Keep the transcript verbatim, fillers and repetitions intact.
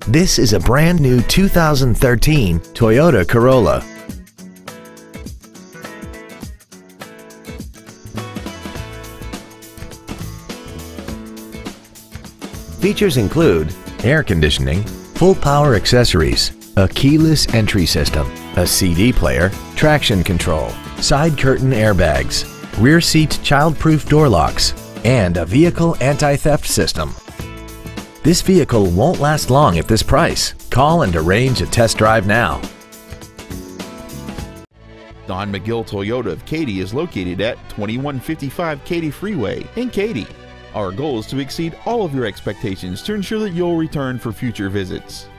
This is a brand new two thousand thirteen Toyota Corolla. Features include air conditioning, full power accessories, a keyless entry system, a C D player, traction control, side curtain airbags, rear seat child-proof door locks, and a vehicle anti-theft system. This vehicle won't last long at this price. Call and arrange a test drive now. Don McGill Toyota of Katy is located at twenty-one fifty-five Katy Freeway in Katy. Our goal is to exceed all of your expectations to ensure that you'll return for future visits.